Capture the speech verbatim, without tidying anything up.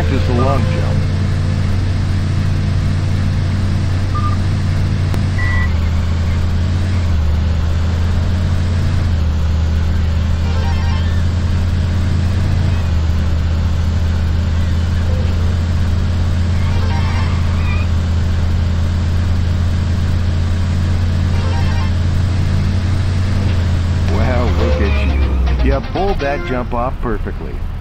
practice the long jump. Well, look at you. You pulled that jump off perfectly.